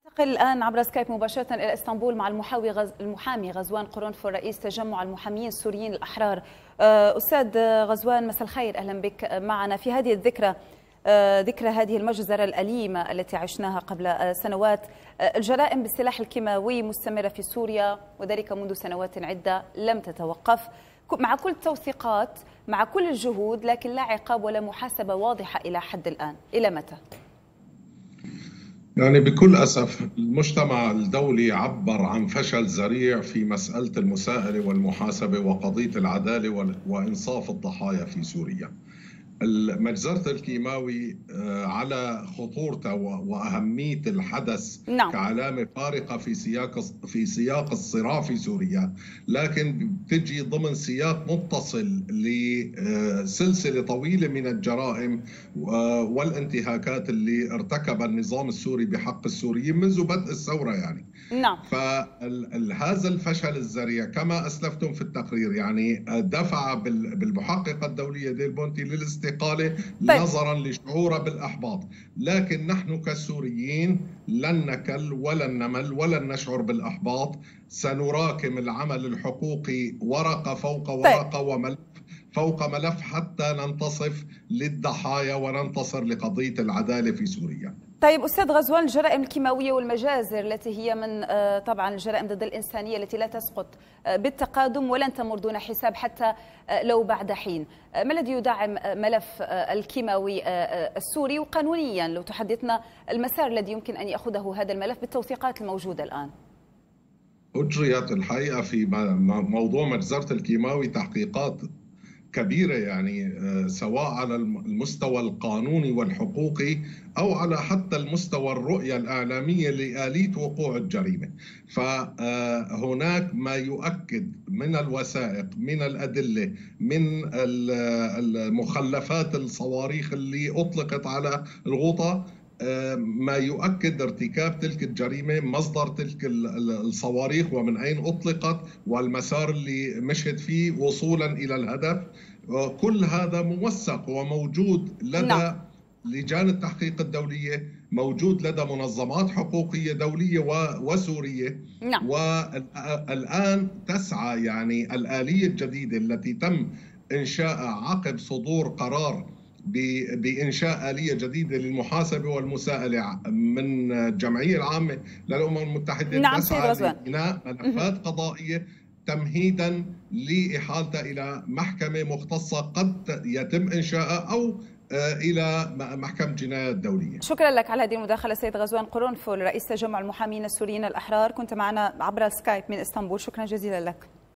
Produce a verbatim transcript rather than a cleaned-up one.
ننتقل الآن عبر سكايب مباشرة إلى إسطنبول مع المحامي غز... المحامي غزوان قرنفل رئيس تجمع المحامين السوريين الأحرار. أستاذ غزوان، مساء الخير، أهلا بك معنا في هذه الذكرى، ذكرى هذه المجزرة الأليمة التي عشناها قبل سنوات. الجرائم بالسلاح الكيماوي مستمرة في سوريا وذلك منذ سنوات عدة لم تتوقف، مع كل التوثيقات، مع كل الجهود، لكن لا عقاب ولا محاسبة واضحة إلى حد الآن. إلى متى؟ يعني بكل أسف المجتمع الدولي عبر عن فشل ذريع في مسألة المساءلة والمحاسبة وقضية العدالة وإنصاف الضحايا في سوريا. مجزرة الكيماوي على خطورته وأهمية الحدث نعم. كعلامة فارقة في سياق في سياق الصراع في سوريا، لكن بتجي ضمن سياق متصل لسلسلة طويلة من الجرائم والانتهاكات اللي ارتكبها النظام السوري بحق السوريين منذ بدء الثورة يعني. نعم. فهذا الفشل الذريع كما أسلفتم في التقرير يعني دفع بالمحققة الدولية ديل بونتي للاستقالة طيب. نظرا لشعوره بالإحباط، لكن نحن كسوريين لن نكل ولن نمل ولن نشعر بالإحباط. سنراكم العمل الحقوقي ورقة فوق ورقة طيب. وملف فوق ملف حتى ننتصف للضحايا وننتصر لقضية العدالة في سوريا. طيب أستاذ غزوان، الجرائم الكيماوية والمجازر التي هي من طبعا الجرائم ضد الإنسانية التي لا تسقط بالتقادم ولن تمر دون حساب حتى لو بعد حين، ما الذي يدعم ملف الكيماوي السوري؟ وقانونيا لو تحدثنا المسار الذي يمكن أن يأخذه هذا الملف بالتوثيقات الموجودة الآن. أجريت الحقيقة في موضوع مجزرة الكيماوي تحقيقات كبيرة يعني سواء على المستوى القانوني والحقوقي أو على حتى المستوى الرؤية الإعلامية لآلية وقوع الجريمة. فهناك ما يؤكد من الوثائق، من الأدلة، من المخلفات الصواريخ اللي أطلقت على الغوطة ما يؤكد ارتكاب تلك الجريمة، مصدر تلك الصواريخ ومن أين أطلقت والمسار اللي مشت فيه وصولا إلى الهدف. كل هذا موثق وموجود لدى نعم. لجان التحقيق الدولية، موجود لدى منظمات حقوقية دولية وسورية نعم. والآن تسعى يعني الآلية الجديدة التي تم إنشاءها عقب صدور قرار بإنشاء آلية جديدة للمحاسبة والمساءلة من الجمعية العامة للأمم المتحدة نعم تسعى لبناء ملفات قضائية تمهيدا لإحالتها إلى محكمة مختصة قد يتم إنشاءها أو إلى محكمة جنايات دولية. شكرا لك على هذه المداخلة سيد غزوان قرنفل رئيس تجمع المحامين السوريين الأحرار، كنت معنا عبر سكايب من إسطنبول، شكرا جزيلا لك.